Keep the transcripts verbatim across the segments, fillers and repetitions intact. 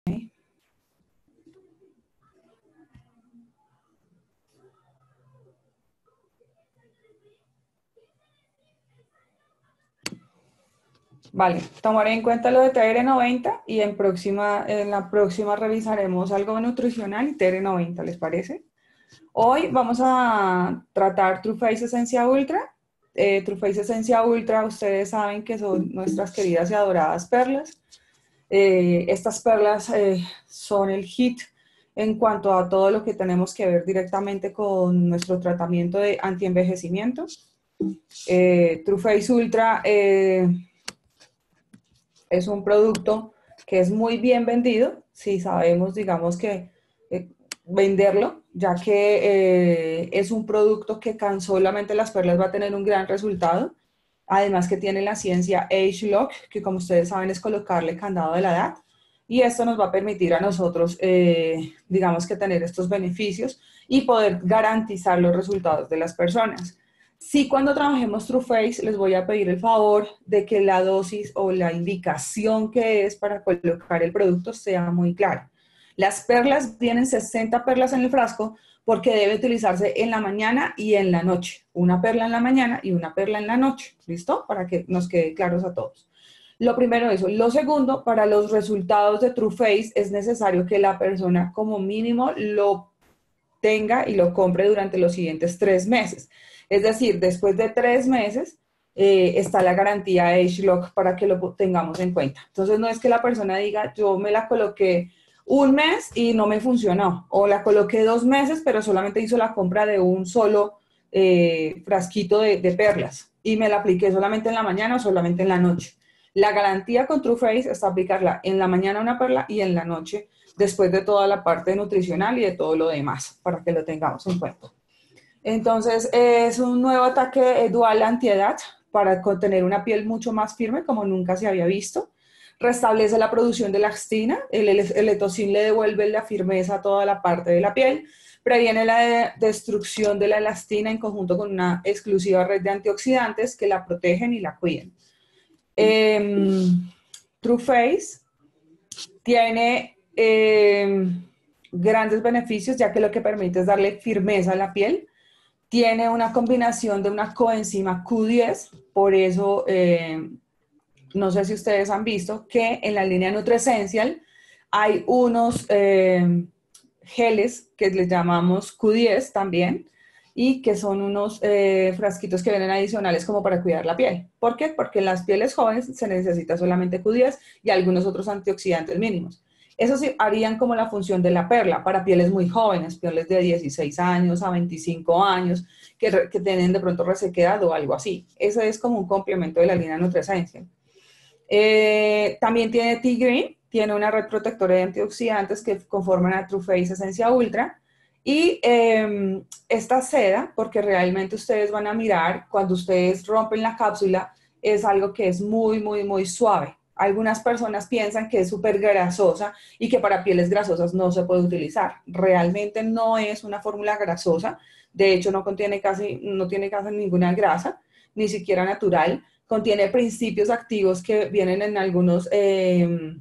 Vale, tomaré en cuenta lo de T R noventa y en, próxima, en la próxima revisaremos algo nutricional y T R noventa, ¿les parece? Hoy vamos a tratar True Face Esencia Ultra. Eh, True Face Esencia Ultra, ustedes saben que son nuestras queridas y adoradas perlas. Eh, estas perlas eh, son el hit en cuanto a todo lo que tenemos que ver directamente con nuestro tratamiento de antienvejecimiento. Eh, True Face Ultra eh, es un producto que es muy bien vendido, si sabemos, digamos que eh, venderlo, ya que eh, es un producto que con solamente las perlas va a tener un gran resultado. Además que tiene la ciencia Age Lock, que como ustedes saben es colocarle candado de la edad. Y esto nos va a permitir a nosotros, eh, digamos que tener estos beneficios y poder garantizar los resultados de las personas. Sí, cuando trabajemos True Face, les voy a pedir el favor de que la dosis o la indicación que es para colocar el producto sea muy clara. Las perlas tienen sesenta perlas en el frasco porque debe utilizarse en la mañana y en la noche. Una perla en la mañana y una perla en la noche. ¿Listo? Para que nos quede claros a todos. Lo primero eso. Lo segundo, para los resultados de True Face es necesario que la persona como mínimo lo tenga y lo compre durante los siguientes tres meses. Es decir, después de tres meses eh, está la garantía Age Lock para que lo tengamos en cuenta. Entonces no es que la persona diga, yo me la coloqué un mes y no me funcionó, o la coloqué dos meses pero solamente hizo la compra de un solo eh, frasquito de, de perlas y me la apliqué solamente en la mañana o solamente en la noche. La garantía con True Face es aplicarla en la mañana una perla y en la noche después de toda la parte nutricional y de todo lo demás, para que lo tengamos en cuenta. Entonces, es un nuevo ataque dual antiedad para tener una piel mucho más firme, como nunca se había visto. Restablece la producción de elastina, el, el, el Etocin le devuelve la firmeza a toda la parte de la piel, previene la de destrucción de la elastina en conjunto con una exclusiva red de antioxidantes que la protegen y la cuiden. Eh, True Face tiene eh, grandes beneficios, ya que lo que permite es darle firmeza a la piel. Tiene una combinación de una coenzima Q diez, por eso eh, no sé si ustedes han visto que en la línea NutriEssential hay unos eh, geles que les llamamos Q diez también, y que son unos eh, frasquitos que vienen adicionales como para cuidar la piel. ¿Por qué? Porque en las pieles jóvenes se necesita solamente Q diez y algunos otros antioxidantes mínimos. Eso sí, harían como la función de la perla para pieles muy jóvenes, pieles de dieciséis años a veinticinco años, que, que tienen de pronto resequedad o algo así. Eso es como un complemento de la línea NutriEssential. Eh, también tiene T-Green, tiene una red protectora de antioxidantes que conforman a True Face Esencia Ultra. Y eh, esta seda, porque realmente ustedes van a mirar, cuando ustedes rompen la cápsula, es algo que es muy, muy, muy suave. Algunas personas piensan que es súper grasosa y que para pieles grasosas no se puede utilizar. Realmente no es una fórmula grasosa. De hecho, no contiene casi, no tiene casi ninguna grasa, ni siquiera natural. Contiene principios activos que vienen en algunos... Eh,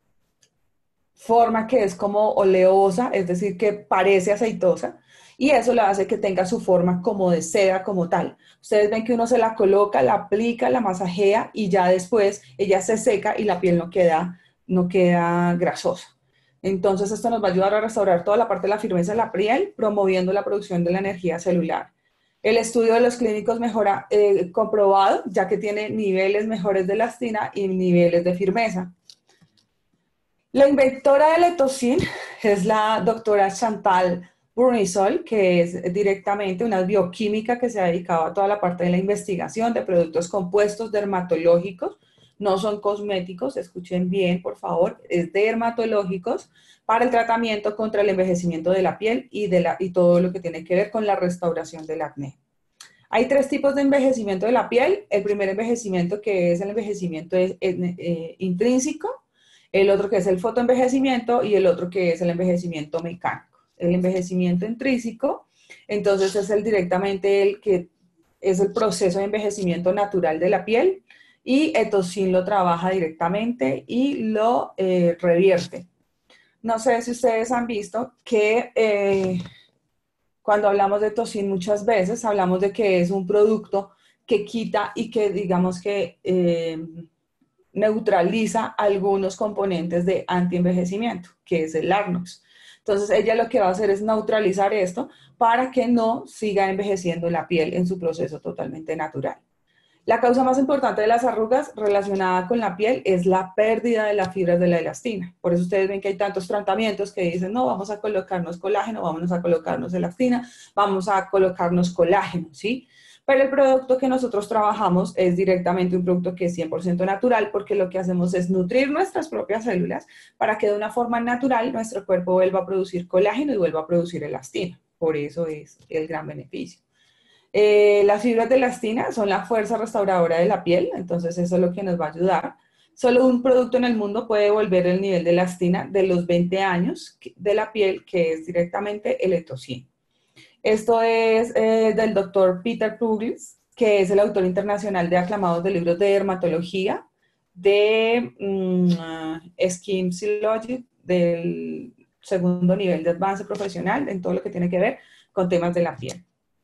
forma que es como oleosa, es decir, que parece aceitosa, y eso le hace que tenga su forma como de seda como tal. Ustedes ven que uno se la coloca, la aplica, la masajea y ya después ella se seca y la piel no queda, no queda grasosa. Entonces esto nos va a ayudar a restaurar toda la parte de la firmeza de la piel, promoviendo la producción de la energía celular. El estudio de los clínicos mejora eh, comprobado, ya que tiene niveles mejores de elastina y niveles de firmeza. La inventora del Etocin es la doctora Chantal Bournisol, que es directamente una bioquímica que se ha dedicado a toda la parte de la investigación de productos compuestos dermatológicos, no son cosméticos, escuchen bien, por favor, es dermatológicos para el tratamiento contra el envejecimiento de la piel y, de la, y todo lo que tiene que ver con la restauración del acné. Hay tres tipos de envejecimiento de la piel. El primer envejecimiento, que es el envejecimiento es, es, eh, intrínseco, el otro que es el fotoenvejecimiento y el otro que es el envejecimiento mecánico. El envejecimiento intrínseco, entonces es el directamente el que es el proceso de envejecimiento natural de la piel, y Etocin lo trabaja directamente y lo eh, revierte. No sé si ustedes han visto que eh, cuando hablamos de Tosin muchas veces hablamos de que es un producto que quita y que digamos que eh, neutraliza algunos componentes de antienvejecimiento, que es el Arnox. Entonces ella lo que va a hacer es neutralizar esto para que no siga envejeciendo la piel en su proceso totalmente natural. La causa más importante de las arrugas relacionada con la piel es la pérdida de las fibras de la elastina. Por eso ustedes ven que hay tantos tratamientos que dicen, no, vamos a colocarnos colágeno, vamos a colocarnos elastina, vamos a colocarnos colágeno, ¿sí? Pero el producto que nosotros trabajamos es directamente un producto que es cien por ciento natural, porque lo que hacemos es nutrir nuestras propias células para que de una forma natural nuestro cuerpo vuelva a producir colágeno y vuelva a producir elastina. Por eso es el gran beneficio. Eh, las fibras de elastina son la fuerza restauradora de la piel, entonces eso es lo que nos va a ayudar. Solo un producto en el mundo puede devolver el nivel de elastina de los veinte años de la piel, que es directamente el Etosin. Esto es eh, del doctor Peter Puglis, que es el autor internacional de aclamados de libros de dermatología, de um, Skin Physiology, del segundo nivel de avance profesional, en todo lo que tiene que ver con temas de la piel.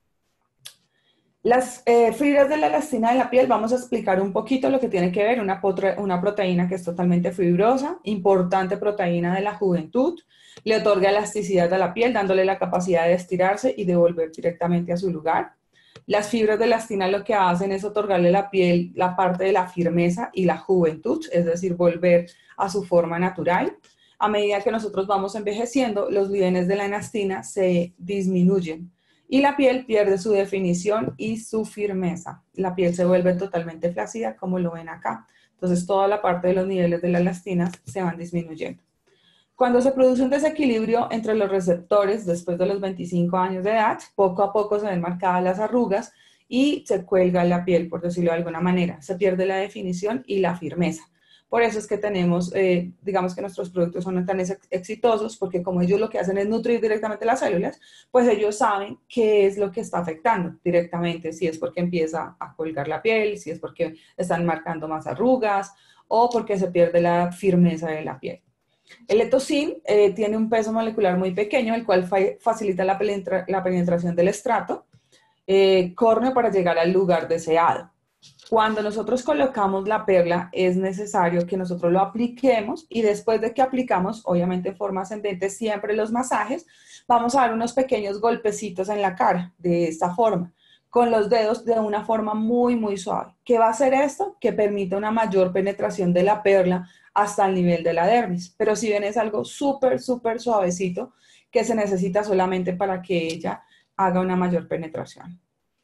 Las eh, fibras de la elastina de la piel, vamos a explicar un poquito lo que tiene que ver, una, una proteína que es totalmente fibrosa, importante proteína de la juventud, le otorga elasticidad a la piel, dándole la capacidad de estirarse y de volver directamente a su lugar. Las fibras de elastina lo que hacen es otorgarle a la piel la parte de la firmeza y la juventud, es decir, volver a su forma natural. A medida que nosotros vamos envejeciendo, los niveles de la elastina se disminuyen y la piel pierde su definición y su firmeza. La piel se vuelve totalmente flácida, como lo ven acá. Entonces, toda la parte de los niveles de la elastina se van disminuyendo. Cuando se produce un desequilibrio entre los receptores después de los veinticinco años de edad, poco a poco se ven marcadas las arrugas y se cuelga la piel, por decirlo de alguna manera. Se pierde la definición y la firmeza. Por eso es que tenemos, eh, digamos que nuestros productos son tan ex exitosos, porque como ellos lo que hacen es nutrir directamente las células, pues ellos saben qué es lo que está afectando directamente, si es porque empieza a colgar la piel, si es porque están marcando más arrugas o porque se pierde la firmeza de la piel. El Etosin eh, tiene un peso molecular muy pequeño, el cual fa facilita la, penetra la penetración del estrato eh, córneo para llegar al lugar deseado. Cuando nosotros colocamos la perla, es necesario que nosotros lo apliquemos y después de que aplicamos, obviamente en forma ascendente, siempre los masajes, vamos a dar unos pequeños golpecitos en la cara, de esta forma, con los dedos de una forma muy, muy suave. ¿Qué va a hacer esto? Que permite una mayor penetración de la perla hasta el nivel de la dermis. Pero si bien es algo súper, súper suavecito que se necesita solamente para que ella haga una mayor penetración.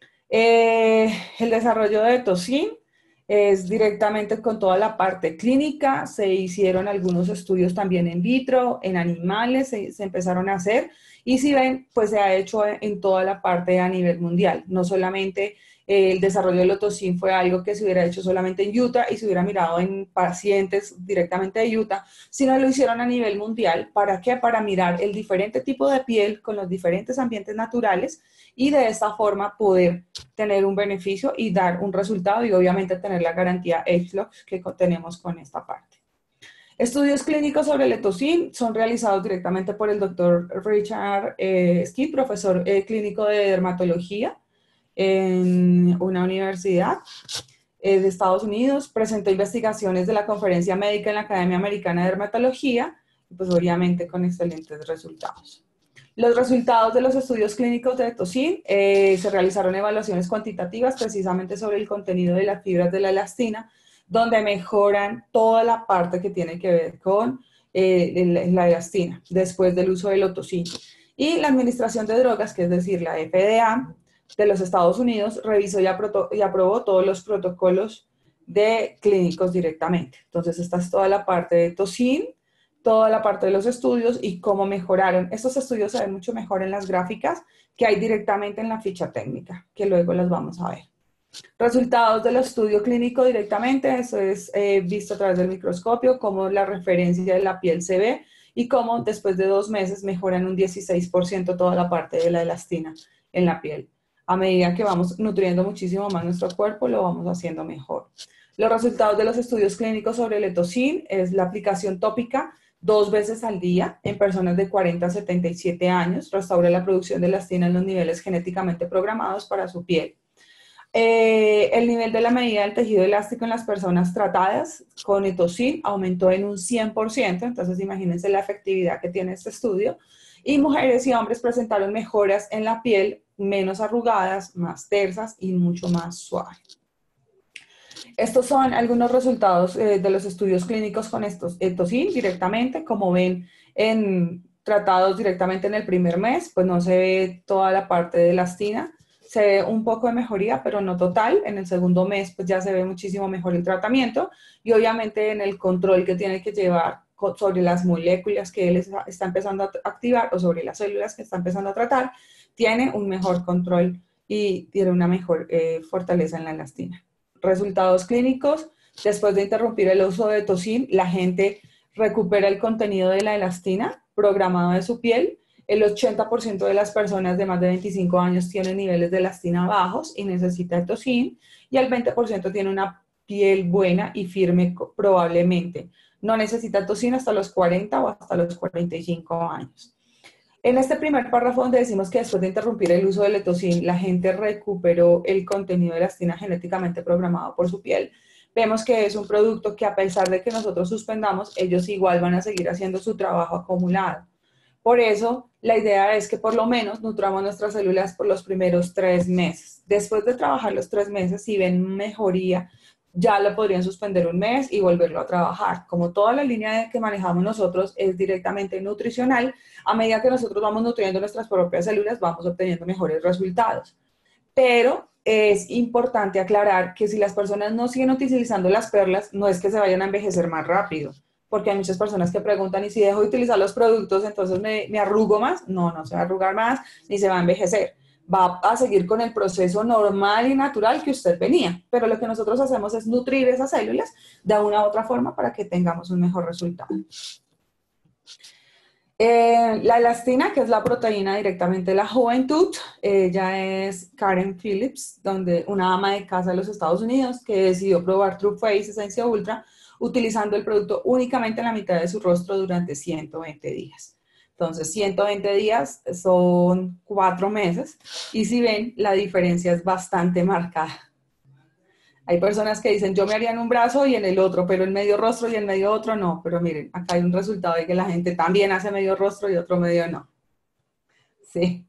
Eh, el desarrollo de Tosin es directamente con toda la parte clínica, se hicieron algunos estudios también en vitro, en animales se, se empezaron a hacer y si ven, pues se ha hecho en toda la parte a nivel mundial, no solamente eh, el desarrollo del Tosin fue algo que se hubiera hecho solamente en Utah y se hubiera mirado en pacientes directamente de Utah, sino lo hicieron a nivel mundial. ¿Para qué? Para mirar el diferente tipo de piel con los diferentes ambientes naturales y de esta forma poder tener un beneficio y dar un resultado y obviamente tener la garantía Agelux que tenemos con esta parte. Estudios clínicos sobre el Etosin son realizados directamente por el doctor Richard eh, Skid, profesor eh, clínico de dermatología en una universidad eh, de Estados Unidos. Presentó investigaciones de la conferencia médica en la Academia Americana de Dermatología, y pues obviamente con excelentes resultados. Los resultados de los estudios clínicos de Etosin, eh, se realizaron evaluaciones cuantitativas precisamente sobre el contenido de las fibras de la elastina, donde mejoran toda la parte que tiene que ver con eh, la elastina después del uso del Etosin. Y la Administración de Drogas, que es decir, la F D A de los Estados Unidos, revisó y, y aprobó todos los protocolos de clínicos directamente. Entonces, esta es toda la parte de Etosin, toda la parte de los estudios y cómo mejoraron. Estos estudios se ven mucho mejor en las gráficas que hay directamente en la ficha técnica, que luego las vamos a ver. Resultados del estudio clínico directamente, eso es eh, visto a través del microscopio, cómo la referencia de la piel se ve y cómo después de dos meses mejoran un dieciséis por ciento toda la parte de la elastina en la piel. A medida que vamos nutriendo muchísimo más nuestro cuerpo, lo vamos haciendo mejor. Los resultados de los estudios clínicos sobre el Etosin es la aplicación tópica dos veces al día en personas de cuarenta a setenta y siete años. Restaura la producción de elastina en los niveles genéticamente programados para su piel. Eh, el nivel de la medida del tejido elástico en las personas tratadas con Etosin aumentó en un cien por ciento, entonces imagínense la efectividad que tiene este estudio. Y mujeres y hombres presentaron mejoras en la piel, menos arrugadas, más tersas y mucho más suaves. Estos son algunos resultados eh, de los estudios clínicos con estos Etosin directamente. Como ven, en, tratados directamente en el primer mes, pues no se ve toda la parte de elastina. Se ve un poco de mejoría, pero no total. En el segundo mes, pues ya se ve muchísimo mejor el tratamiento. Y obviamente en el control que tiene que llevar sobre las moléculas que él está, está empezando a activar o sobre las células que está empezando a tratar, tiene un mejor control y tiene una mejor eh, fortaleza en la elastina. Resultados clínicos: después de interrumpir el uso de Etosin, la gente recupera el contenido de la elastina programado de su piel. El ochenta por ciento de las personas de más de veinticinco años tienen niveles de elastina bajos y necesita Etosin, y el veinte por ciento tiene una piel buena y firme probablemente. No necesita Etosin hasta los cuarenta o hasta los cuarenta y cinco años. En este primer párrafo donde decimos que después de interrumpir el uso del Etosin, la gente recuperó el contenido de elastina genéticamente programado por su piel, vemos que es un producto que, a pesar de que nosotros suspendamos, ellos igual van a seguir haciendo su trabajo acumulado. Por eso, la idea es que por lo menos nutramos nuestras células por los primeros tres meses. Después de trabajar los tres meses, si ven mejoría, ya lo podrían suspender un mes y volverlo a trabajar. Como toda la línea que manejamos nosotros es directamente nutricional, a medida que nosotros vamos nutriendo nuestras propias células, vamos obteniendo mejores resultados. Pero es importante aclarar que si las personas no siguen utilizando las perlas, no es que se vayan a envejecer más rápido, porque hay muchas personas que preguntan, ¿y si dejo de utilizar los productos, entonces me, me arrugo más? No, no se va a arrugar más, ni se va a envejecer. Va a seguir con el proceso normal y natural que usted venía, pero lo que nosotros hacemos es nutrir esas células de una u otra forma para que tengamos un mejor resultado. Eh, la elastina, que es la proteína directamente de la juventud, ella es Karen Phillips, donde una ama de casa de los Estados Unidos que decidió probar True Face Esencia Ultra utilizando el producto únicamente en la mitad de su rostro durante ciento veinte días. Entonces, ciento veinte días son cuatro meses y si ven, la diferencia es bastante marcada. Hay personas que dicen, yo me haría en un brazo y en el otro, pero en medio rostro y en medio otro no. Pero miren, acá hay un resultado de que la gente también hace medio rostro y otro medio no. Sí.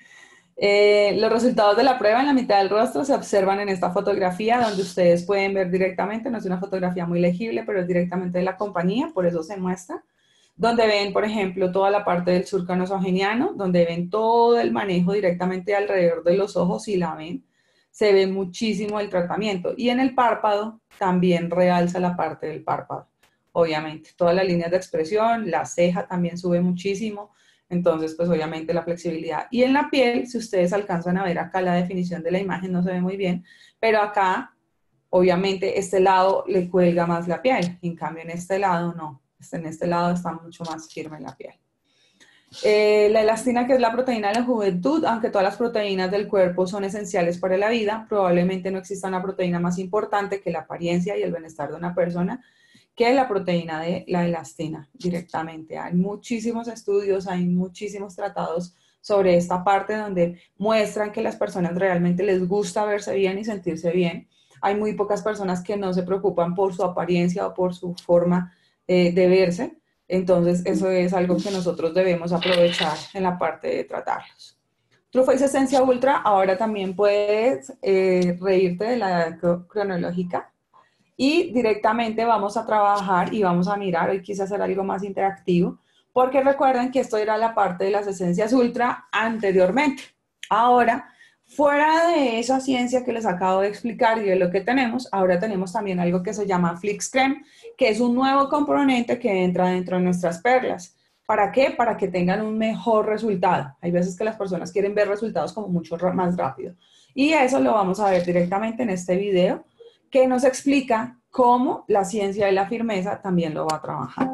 Eh, los resultados de la prueba en la mitad del rostro se observan en esta fotografía, donde ustedes pueden ver directamente, no es una fotografía muy legible, pero es directamente de la compañía, por eso se muestra. Donde ven, por ejemplo, toda la parte del surco nasogeniano, donde ven todo el manejo directamente alrededor de los ojos y la ven. Se ve muchísimo el tratamiento. Y en el párpado también realza la parte del párpado, obviamente. Todas las líneas de expresión, la ceja también sube muchísimo. Entonces, pues obviamente la flexibilidad. Y en la piel, si ustedes alcanzan a ver acá la definición de la imagen, no se ve muy bien, pero acá, obviamente, este lado le cuelga más la piel. En cambio, en este lado no. En este lado está mucho más firme la piel. Eh, la elastina, que es la proteína de la juventud, aunque todas las proteínas del cuerpo son esenciales para la vida, probablemente no exista una proteína más importante que la apariencia y el bienestar de una persona que la proteína de la elastina directamente. Hay muchísimos estudios, hay muchísimos tratados sobre esta parte donde muestran que las personas realmente les gusta verse bien y sentirse bien. Hay muy pocas personas que no se preocupan por su apariencia o por su forma eh, de verse. Entonces, eso es algo que nosotros debemos aprovechar en la parte de tratarlos. True Face Esencia Ultra, ahora también puedes eh, reírte de la edad cronológica y directamente vamos a trabajar y vamos a mirar, hoy quise hacer algo más interactivo, porque recuerden que esto era la parte de las esencias Ultra anteriormente. Ahora, fuera de esa ciencia que les acabo de explicar y de lo que tenemos, ahora tenemos también algo que se llama Flix Creme, que es un nuevo componente que entra dentro de nuestras perlas. ¿Para qué? Para que tengan un mejor resultado. Hay veces que las personas quieren ver resultados como mucho más rápido. Y eso lo vamos a ver directamente en este video, que nos explica cómo la ciencia de la firmeza también lo va a trabajar.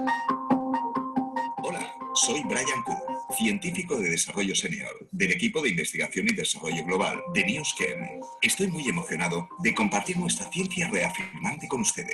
Hola, soy Brian Kuhn, científico de desarrollo senior del equipo de investigación y desarrollo global de NewsChem. Estoy muy emocionado de compartir nuestra ciencia reafirmante con ustedes.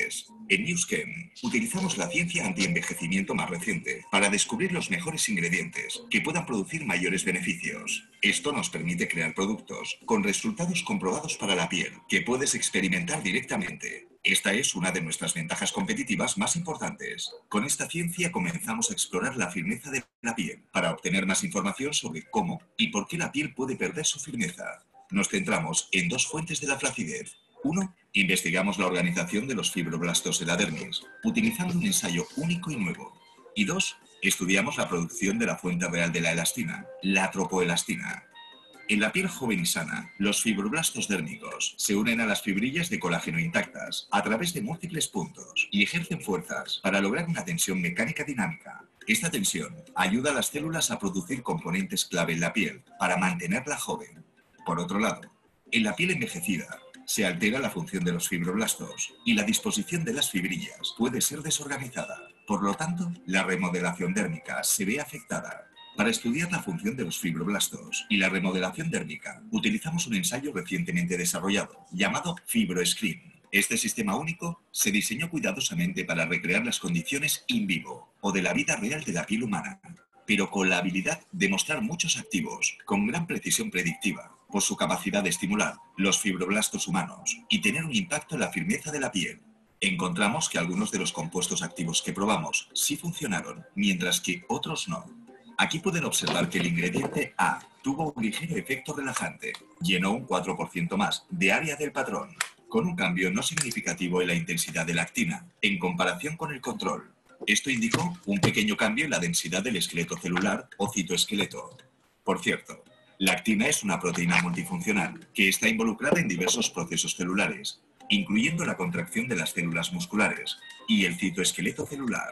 En NewsChem utilizamos la ciencia antienvejecimiento más reciente para descubrir los mejores ingredientes que puedan producir mayores beneficios. Esto nos permite crear productos con resultados comprobados para la piel que puedes experimentar directamente. Esta es una de nuestras ventajas competitivas más importantes. Con esta ciencia comenzamos a explorar la firmeza de la piel para obtener más información sobre cómo y por qué la piel puede perder su firmeza. Nos centramos en dos fuentes de la flacidez. Uno, investigamos la organización de los fibroblastos de la dermis, utilizando un ensayo único y nuevo. Y dos, estudiamos la producción de la fuente real de la elastina, la tropoelastina. En la piel joven y sana, los fibroblastos dérmicos se unen a las fibrillas de colágeno intactas a través de múltiples puntos y ejercen fuerzas para lograr una tensión mecánica dinámica. Esta tensión ayuda a las células a producir componentes clave en la piel para mantenerla joven. Por otro lado, en la piel envejecida, se altera la función de los fibroblastos y la disposición de las fibrillas puede ser desorganizada. Por lo tanto, la remodelación dérmica se ve afectada. Para estudiar la función de los fibroblastos y la remodelación dérmica, utilizamos un ensayo recientemente desarrollado llamado FibroScreen. Este sistema único se diseñó cuidadosamente para recrear las condiciones in vivo o de la vida real de la piel humana, pero con la habilidad de mostrar muchos activos con gran precisión predictiva por su capacidad de estimular los fibroblastos humanos y tener un impacto en la firmeza de la piel. Encontramos que algunos de los compuestos activos que probamos sí funcionaron, mientras que otros no. Aquí pueden observar que el ingrediente A tuvo un ligero efecto relajante, llenó un cuatro por ciento más de área del patrón, con un cambio no significativo en la intensidad de la actina, en comparación con el control. Esto indicó un pequeño cambio en la densidad del esqueleto celular o citoesqueleto. Por cierto, la actina es una proteína multifuncional que está involucrada en diversos procesos celulares, incluyendo la contracción de las células musculares y el citoesqueleto celular.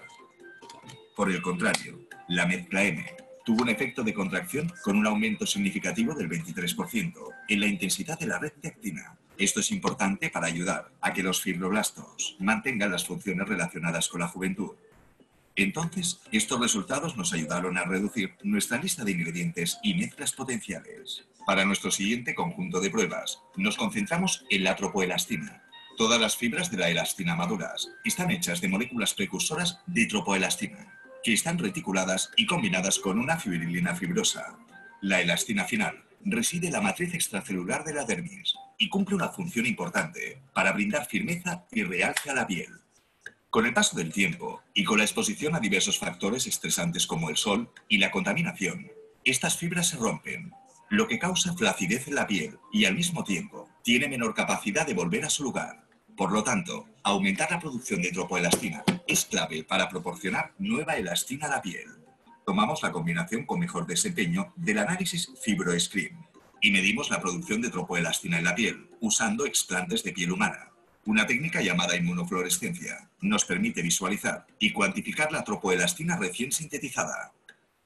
Por el contrario, la mezcla M tuvo un efecto de contracción con un aumento significativo del veintitrés por ciento en la intensidad de la red de actina. Esto es importante para ayudar a que los fibroblastos mantengan las funciones relacionadas con la juventud. Entonces, estos resultados nos ayudaron a reducir nuestra lista de ingredientes y mezclas potenciales. Para nuestro siguiente conjunto de pruebas, nos concentramos en la tropoelastina. Todas las fibras de la elastina maduras están hechas de moléculas precursoras de tropoelastina, que están reticuladas y combinadas con una fibrilina fibrosa. La elastina final reside en la matriz extracelular de la dermis y cumple una función importante para brindar firmeza y realce a la piel. Con el paso del tiempo y con la exposición a diversos factores estresantes como el sol y la contaminación, estas fibras se rompen, lo que causa flacidez en la piel y al mismo tiempo tiene menor capacidad de volver a su lugar. Por lo tanto, aumentar la producción de tropoelastina es clave para proporcionar nueva elastina a la piel. Tomamos la combinación con mejor desempeño del análisis FibroScreen y medimos la producción de tropoelastina en la piel usando explantes de piel humana. Una técnica llamada inmunofluorescencia nos permite visualizar y cuantificar la tropoelastina recién sintetizada.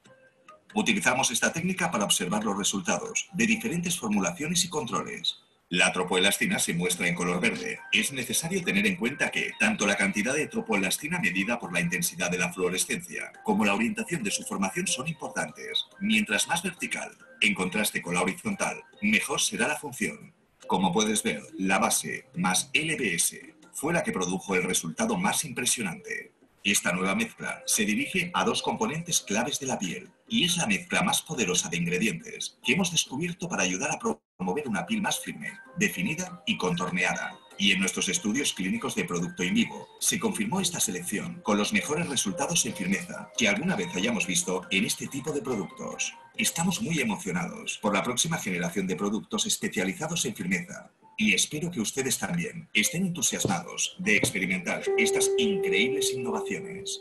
Utilizamos esta técnica para observar los resultados de diferentes formulaciones y controles. La tropoelastina se muestra en color verde. Es necesario tener en cuenta que tanto la cantidad de tropoelastina medida por la intensidad de la fluorescencia como la orientación de su formación son importantes. Mientras más vertical, en contraste con la horizontal, mejor será la función. Como puedes ver, la base más L B S fue la que produjo el resultado más impresionante. Esta nueva mezcla se dirige a dos componentes claves de la piel y es la mezcla más poderosa de ingredientes que hemos descubierto para ayudar a promover una piel más firme, definida y contorneada. Y en nuestros estudios clínicos de producto in vivo se confirmó esta selección con los mejores resultados en firmeza que alguna vez hayamos visto en este tipo de productos. Estamos muy emocionados por la próxima generación de productos especializados en firmeza y espero que ustedes también estén entusiasmados de experimentar estas increíbles innovaciones.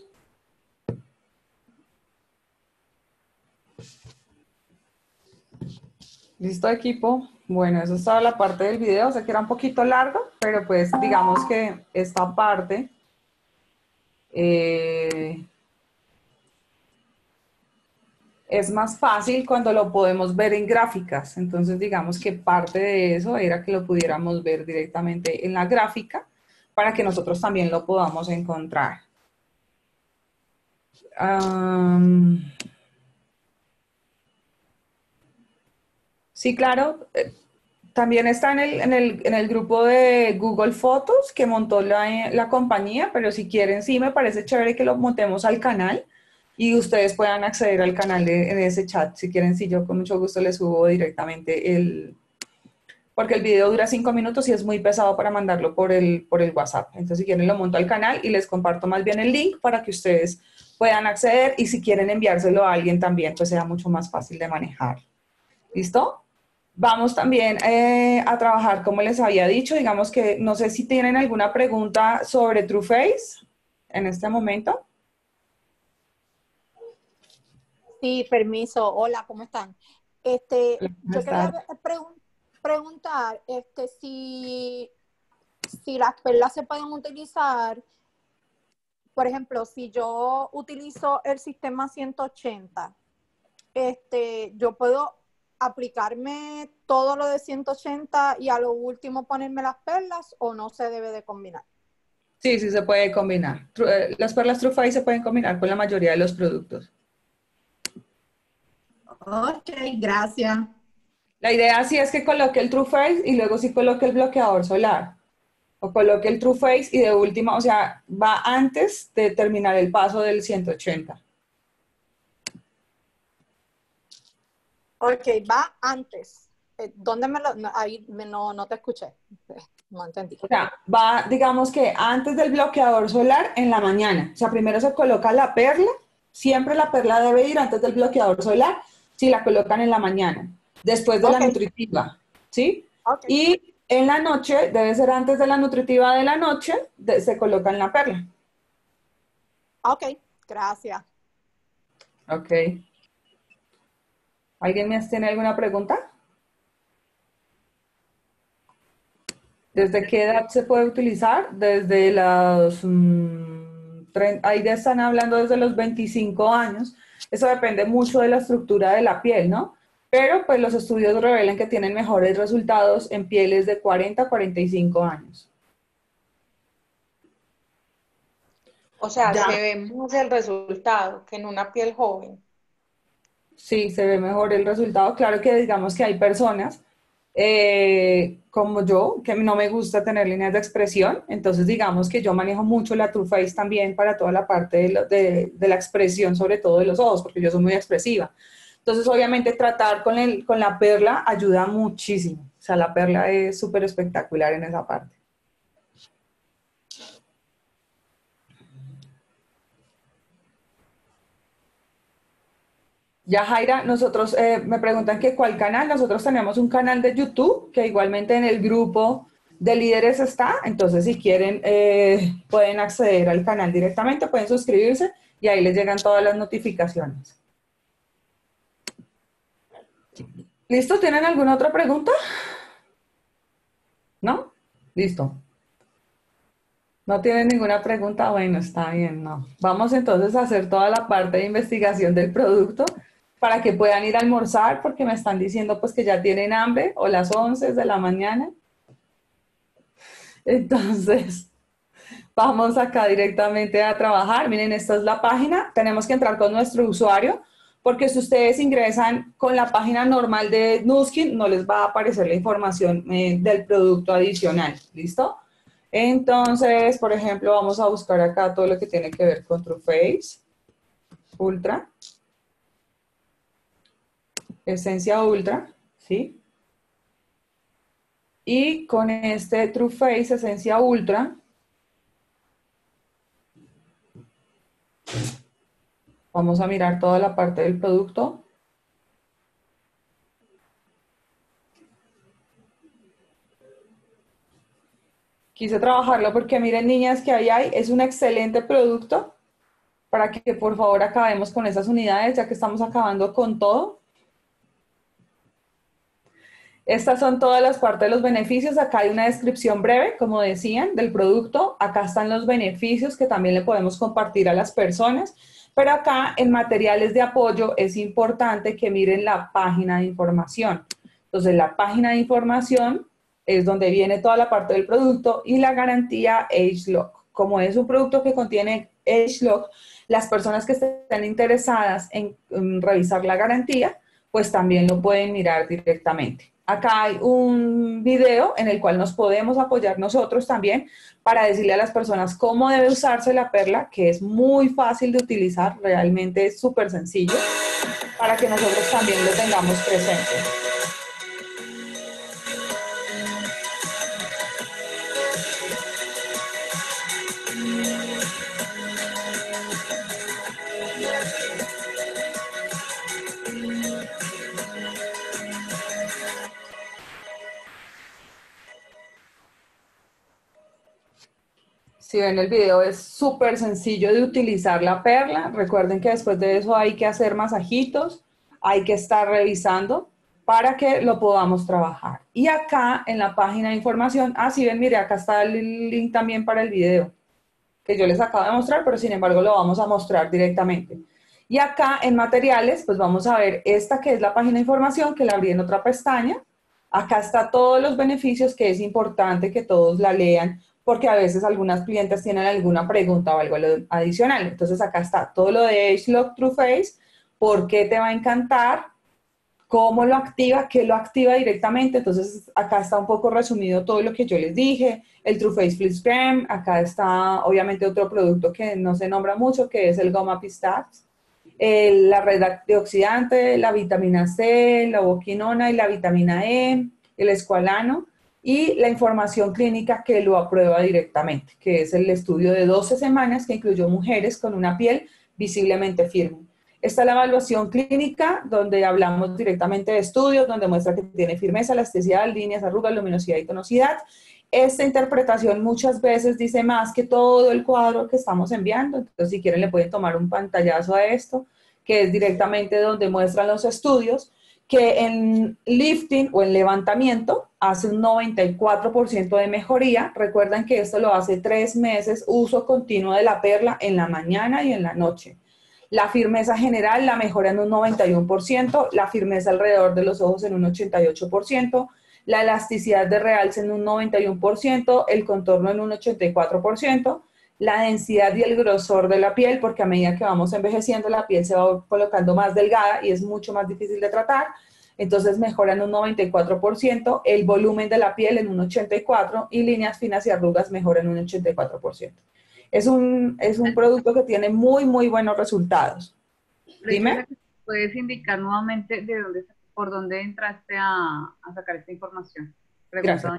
¿Listo, equipo? Bueno, eso es toda la parte del video. Sé que era un poquito largo, pero pues digamos que esta parte eh, es más fácil cuando lo podemos ver en gráficas. Entonces, digamos que parte de eso era que lo pudiéramos ver directamente en la gráfica para que nosotros también lo podamos encontrar. Um, sí, claro. también está en el, en el, en el grupo de Google Fotos que montó la, la compañía, pero si quieren, sí me parece chévere que lo montemos al canal y ustedes puedan acceder al canal de, en ese chat. Si quieren, sí, yo con mucho gusto les subo directamente el, porque el video dura cinco minutos y es muy pesado para mandarlo por el, por el WhatsApp. Entonces, si quieren, lo monto al canal y les comparto más bien el link para que ustedes puedan acceder y si quieren enviárselo a alguien también, pues sea mucho más fácil de manejar. ¿Listo? Vamos también eh, a trabajar, como les había dicho, digamos que no sé si tienen alguna pregunta sobre TrueFace en este momento. Sí, permiso. Hola, ¿cómo están? Este, yo quería pregun preguntar este, si, si las perlas se pueden utilizar, por ejemplo, si yo utilizo el sistema ciento ochenta, este, yo puedo aplicarme todo lo de ciento ochenta y a lo último ponerme las perlas o no se debe de combinar. Sí, sí se puede combinar. Las perlas TrueFace se pueden combinar con la mayoría de los productos. Ok, gracias. La idea sí es que coloque el TrueFace y luego sí coloque el bloqueador solar. O coloque el TrueFace y de última, o sea, va antes de terminar el paso del ciento ochenta. Ok, va antes. ¿Dónde me lo...? No, ahí me, no, no te escuché. No entendí. O sea, va, digamos que antes del bloqueador solar en la mañana. O sea, primero se coloca la perla. Siempre la perla debe ir antes del bloqueador solar si la colocan en la mañana. Después de Okay. la nutritiva, ¿sí? Okay. Y en la noche, debe ser antes de la nutritiva de la noche, de, se coloca en la perla. Ok, gracias. Ok. ¿Alguien más tiene alguna pregunta? ¿Desde qué edad se puede utilizar? Desde los... Mmm, ahí ya están hablando desde los veinticinco años. Eso depende mucho de la estructura de la piel, ¿no? Pero pues los estudios revelan que tienen mejores resultados en pieles de cuarenta a cuarenta y cinco años. O sea, Ya. se ve más el resultado que en una piel joven. Sí, se ve mejor el resultado. Claro que digamos que hay personas eh, como yo, que no me gusta tener líneas de expresión, entonces digamos que yo manejo mucho la TrueFace también para toda la parte de, lo, de, de la expresión, sobre todo de los ojos, porque yo soy muy expresiva. Entonces, obviamente, tratar con, el, con la perla ayuda muchísimo. O sea, la perla es súper espectacular en esa parte. Ya, Jaira, nosotros eh, me preguntan que cuál canal. Nosotros tenemos un canal de YouTube que igualmente en el grupo de líderes está. Entonces, si quieren, eh, pueden acceder al canal directamente, pueden suscribirse y ahí les llegan todas las notificaciones. ¿Listo? ¿Tienen alguna otra pregunta? ¿No? Listo. ¿No tienen ninguna pregunta? Bueno, está bien, no. Vamos entonces a hacer toda la parte de investigación del producto para que puedan ir a almorzar, porque me están diciendo pues que ya tienen hambre, o las once de la mañana. Entonces, vamos acá directamente a trabajar. Miren, esta es la página. Tenemos que entrar con nuestro usuario, porque si ustedes ingresan con la página normal de Nuskin, no les va a aparecer la información eh, del producto adicional. ¿Listo? Entonces, por ejemplo, vamos a buscar acá todo lo que tiene que ver con TrueFace Ultra. Esencia Ultra, ¿sí? Y con este TrueFace Esencia Ultra, vamos a mirar toda la parte del producto. Quise trabajarlo porque miren, niñas, que ahí hay, es un excelente producto para que por favor acabemos con esas unidades, ya que estamos acabando con todo. Estas son todas las partes de los beneficios. Acá hay una descripción breve, como decían, del producto. Acá están los beneficios que también le podemos compartir a las personas. Pero acá en materiales de apoyo es importante que miren la página de información. Entonces, la página de información es donde viene toda la parte del producto y la garantía ageLOC. Como es un producto que contiene ageLOC, las personas que estén interesadas en, en revisar la garantía, pues también lo pueden mirar directamente. acá hay un video en el cual nos podemos apoyar nosotros también para decirle a las personas cómo debe usarse la perla, que es muy fácil de utilizar, realmente es súper sencillo, para que nosotros también lo tengamos presente. Si ven el video es súper sencillo de utilizar la perla. Recuerden que después de eso hay que hacer masajitos, hay que estar revisando para que lo podamos trabajar. Y acá en la página de información, ah, sí ven, mire, acá está el link también para el video que yo les acabo de mostrar, pero sin embargo lo vamos a mostrar directamente. Y acá en materiales, pues vamos a ver esta que es la página de información, que la abrí en otra pestaña. Acá está todos los beneficios que es importante que todos la lean, porque a veces algunas clientes tienen alguna pregunta o algo adicional. Entonces acá está todo lo de ageLOC TrueFace, por qué te va a encantar, cómo lo activa, qué lo activa directamente. Entonces acá está un poco resumido todo lo que yo les dije, el TrueFace Flip Cream, acá está obviamente otro producto que no se nombra mucho, que es el Goma Pistache, el, la red antioxidante, la vitamina C, la boquinona y la vitamina E, el escualano, y la información clínica que lo aprueba directamente, que es el estudio de doce semanas que incluyó mujeres con una piel visiblemente firme. Esta es la evaluación clínica, donde hablamos directamente de estudios, donde muestra que tiene firmeza, elasticidad, líneas, arrugas, luminosidad y tonosidad. Esta interpretación muchas veces dice más que todo el cuadro que estamos enviando, entonces si quieren le pueden tomar un pantallazo a esto, que es directamente donde muestran los estudios, que en lifting o en levantamiento hace un noventa y cuatro por ciento de mejoría. Recuerden que esto lo hace tres meses, uso continuo de la perla en la mañana y en la noche. La firmeza general la mejora en un noventa y uno por ciento, la firmeza alrededor de los ojos en un ochenta y ocho por ciento, la elasticidad de realce en un noventa y uno por ciento, el contorno en un ochenta y cuatro por ciento, la densidad y el grosor de la piel, porque a medida que vamos envejeciendo la piel se va colocando más delgada y es mucho más difícil de tratar, entonces mejora en un noventa y cuatro por ciento, el volumen de la piel en un ochenta y cuatro por ciento y líneas finas y arrugas mejora en un ochenta y cuatro por ciento. Es un, es un producto que tiene muy, muy buenos resultados. Dime. ¿Puedes indicar nuevamente de dónde, por dónde entraste a, a sacar esta información? Gracias.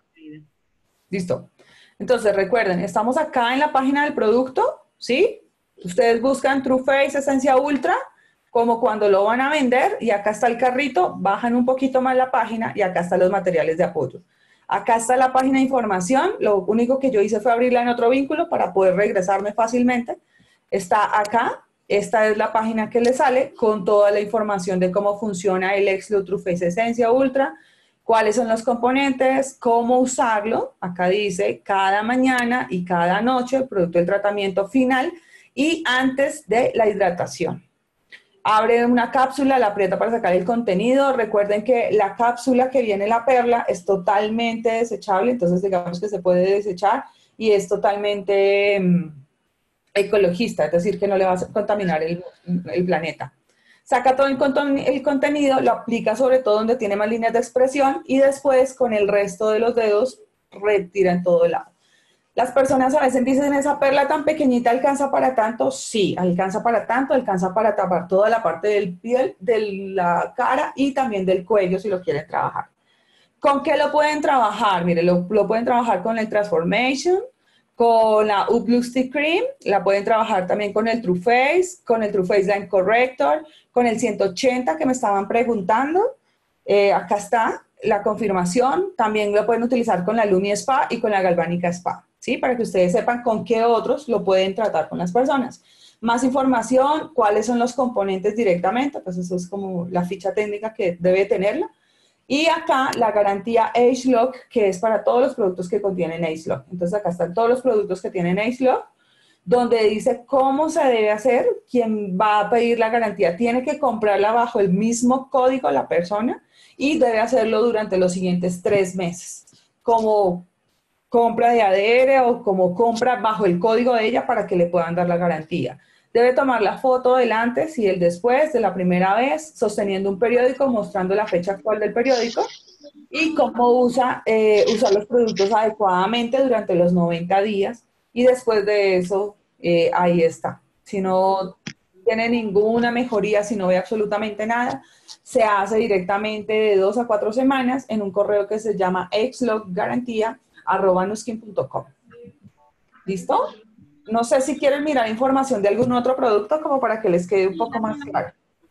Listo. Entonces, recuerden, estamos acá en la página del producto, ¿sí? Ustedes buscan TrueFace Esencia Ultra, como cuando lo van a vender, y acá está el carrito, bajan un poquito más la página, y acá están los materiales de apoyo. Acá está la página de información, lo único que yo hice fue abrirla en otro vínculo para poder regresarme fácilmente. Está acá, esta es la página que le sale con toda la información de cómo funciona el ageLOC TrueFace Esencia Ultra, cuáles son los componentes, cómo usarlo. Acá dice cada mañana y cada noche, producto del tratamiento final y antes de la hidratación. Abre una cápsula, la aprieta para sacar el contenido. Recuerden que la cápsula que viene en la perla es totalmente desechable, entonces digamos que se puede desechar y es totalmente um, ecologista, es decir, que no le va a contaminar el, el planeta. Saca todo el, el contenido, lo aplica sobre todo donde tiene más líneas de expresión y después con el resto de los dedos retira en todo lado. Las personas a veces dicen, ¿esa perla tan pequeñita alcanza para tanto? Sí, alcanza para tanto, alcanza para tapar toda la parte del piel, de la cara y también del cuello si lo quieren trabajar. ¿Con qué lo pueden trabajar? Mire, lo, lo pueden trabajar con el Transformation, con la Up Look Stick Cream, la pueden trabajar también con el TrueFace, con el TrueFace Line Corrector, con el ciento ochenta que me estaban preguntando. Eh, acá está la confirmación. También lo pueden utilizar con la Lumi Spa y con la Galvánica Spa, ¿sí? Para que ustedes sepan con qué otros lo pueden tratar con las personas. Más información, cuáles son los componentes directamente, pues eso es como la ficha técnica que debe tenerla. Y acá la garantía ageLOC, que es para todos los productos que contienen ageLOC. Entonces acá están todos los productos que tienen ageLOC, donde dice cómo se debe hacer. Quien va a pedir la garantía tiene que comprarla bajo el mismo código la persona y debe hacerlo durante los siguientes tres meses, como compra de A D R o como compra bajo el código de ella para que le puedan dar la garantía. Debe tomar la foto del antes y el después de la primera vez, sosteniendo un periódico mostrando la fecha actual del periódico y cómo usa, eh, usar los productos adecuadamente durante los noventa días. Y después de eso, eh, ahí está. Si no tiene ninguna mejoría, si no ve absolutamente nada, se hace directamente de dos a cuatro semanas en un correo que se llama exloggarantía arroba nuskin punto com. ¿Listo? No sé si quieren mirar información de algún otro producto como para que les quede un poco más claro.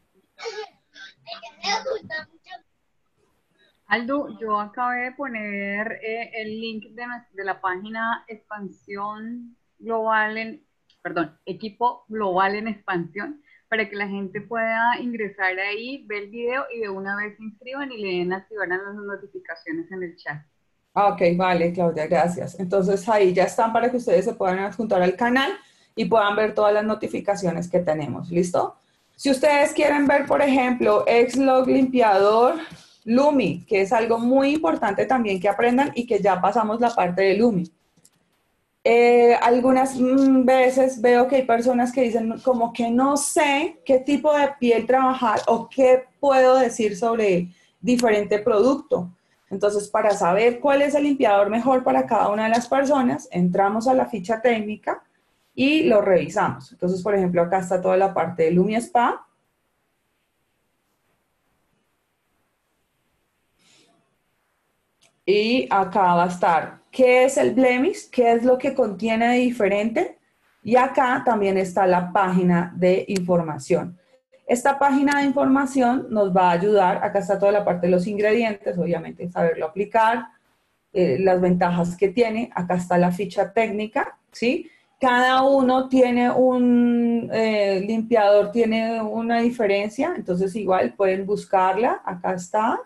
Aldo, yo acabé de poner eh, el link de, nues- de la página Expansión Global en, perdón, Equipo Global en Expansión, para que la gente pueda ingresar ahí, ver el video y de una vez se inscriban y le den activar las notificaciones en el chat. Ah, ok, vale, Claudia, gracias. Entonces ahí ya están para que ustedes se puedan adjuntar al canal y puedan ver todas las notificaciones que tenemos, ¿listo? Si ustedes quieren ver, por ejemplo, Xlog limpiador Lumi, que es algo muy importante también que aprendan y que ya pasamos la parte de Lumi. Eh, algunas mm, veces veo que hay personas que dicen como que no sé qué tipo de piel trabajar o qué puedo decir sobre diferente producto. Entonces, para saber cuál es el limpiador mejor para cada una de las personas, entramos a la ficha técnica y lo revisamos. Entonces, por ejemplo, acá está toda la parte de Lumi Spa. Y acá va a estar qué es el blemish, qué es lo que contiene de diferente. Y acá también está la página de información. Esta página de información nos va a ayudar, acá está toda la parte de los ingredientes, obviamente saberlo aplicar, eh, las ventajas que tiene, acá está la ficha técnica, ¿sí? Cada uno tiene un eh, limpiador, tiene una diferencia, entonces igual pueden buscarla, acá está.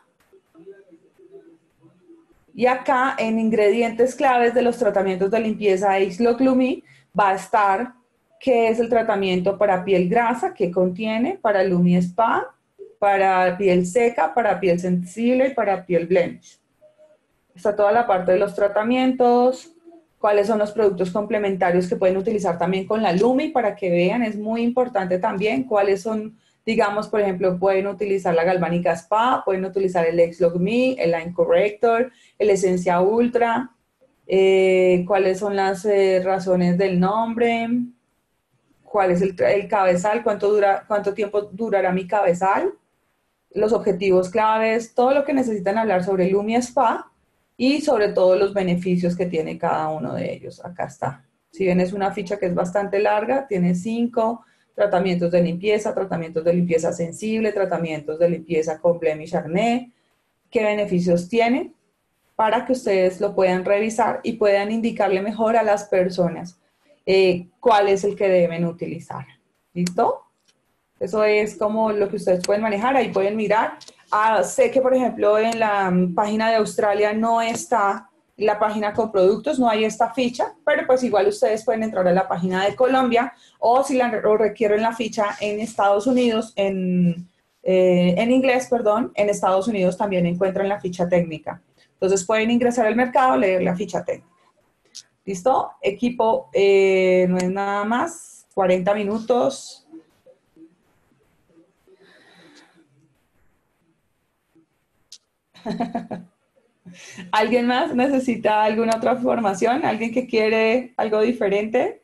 Y acá en ingredientes claves de los tratamientos de limpieza Xlog Lumi va a estar qué es el tratamiento para piel grasa, qué contiene, para Lumi Spa, para piel seca, para piel sensible y para piel blemish. Está toda la parte de los tratamientos, cuáles son los productos complementarios que pueden utilizar también con la Lumi para que vean, es muy importante también cuáles son, digamos, por ejemplo, pueden utilizar la Galvánica Spa, pueden utilizar el Xlog Me, el Line Corrector, el Esencia Ultra, eh, cuáles son las eh, razones del nombre, cuál es el, el cabezal, cuánto, dura, cuánto tiempo durará mi cabezal, los objetivos claves, todo lo que necesitan hablar sobre Lumi Spa y sobre todo los beneficios que tiene cada uno de ellos. Acá está. Si bien es una ficha que es bastante larga, tiene cinco tratamientos de limpieza, tratamientos de limpieza sensible, tratamientos de limpieza con blemish acné, qué beneficios tiene, para que ustedes lo puedan revisar y puedan indicarle mejor a las personas eh, cuál es el que deben utilizar. ¿Listo? Eso es como lo que ustedes pueden manejar, ahí pueden mirar. Ah, sé que, por ejemplo, en la um, página de Australia no está la página con productos, no hay esta ficha, pero pues igual ustedes pueden entrar a la página de Colombia o si la o requieren la ficha en Estados Unidos, en, eh, en inglés, perdón, en Estados Unidos también encuentran la ficha técnica. Entonces pueden ingresar al mercado, leer la ficha técnica. ¿Listo? Equipo, eh, no es nada más, cuarenta minutos. ¿Alguien más necesita alguna otra información? ¿Alguien que quiere algo diferente?